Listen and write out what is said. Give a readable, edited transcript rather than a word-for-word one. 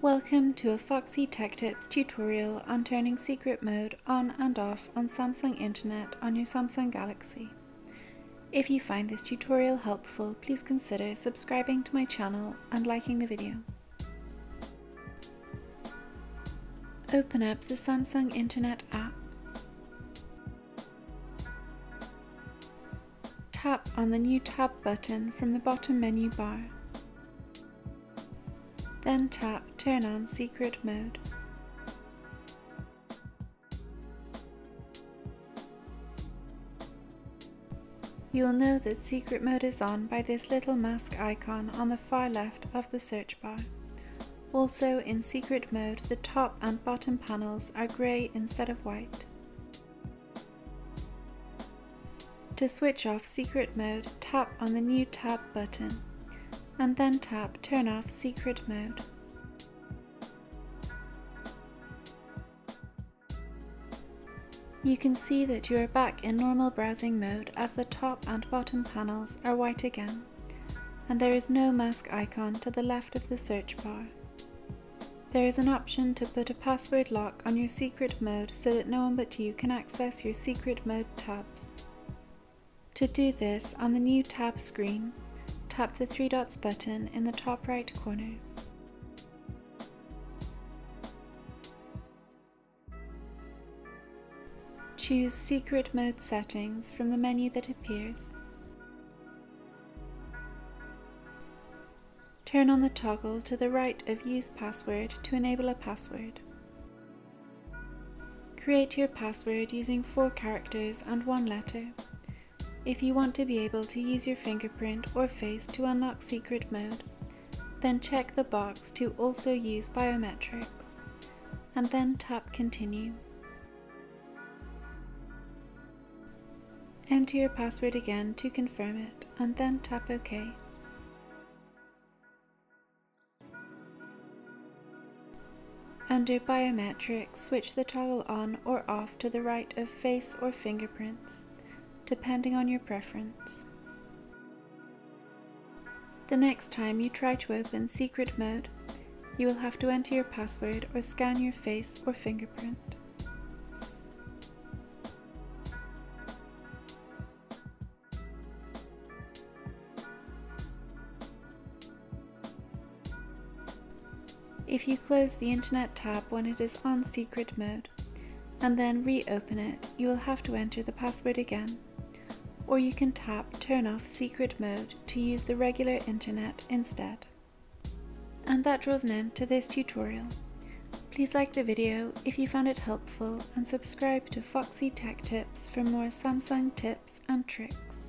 Welcome to a Foxy Tech Tips tutorial on turning secret mode on and off on Samsung Internet on your Samsung Galaxy. If you find this tutorial helpful, please consider subscribing to my channel and liking the video. Open up the Samsung Internet app. Tap on the New Tab button from the bottom menu bar. Then tap Turn on Secret Mode. You will know that secret mode is on by this little mask icon on the far left of the search bar. Also, in secret mode, the top and bottom panels are grey instead of white. To switch off secret mode, tap on the New Tab button, and then tap Turn off Secret Mode. You can see that you are back in normal browsing mode as the top and bottom panels are white again, and there is no mask icon to the left of the search bar. There is an option to put a password lock on your secret mode so that no one but you can access your secret mode tabs. To do this, on the New Tab screen, tap the three dots button in the top right corner. Choose Secret Mode Settings from the menu that appears. Turn on the toggle to the right of Use Password to enable a password. Create your password using 4 characters and 1 letter. If you want to be able to use your fingerprint or face to unlock secret mode, then check the box to also use biometrics, and then tap Continue. Enter your password again to confirm it, and then tap OK. Under Biometrics, switch the toggle on or off to the right of Face or Fingerprints, depending on your preference. The next time you try to open secret mode, you will have to enter your password or scan your face or fingerprint. If you close the Internet tab when it is on secret mode, and then reopen it, you will have to enter the password again. Or you can tap Turn off Secret Mode to use the regular internet instead. And that draws an end to this tutorial. Please like the video if you found it helpful and subscribe to Foxy Tech Tips for more Samsung tips and tricks.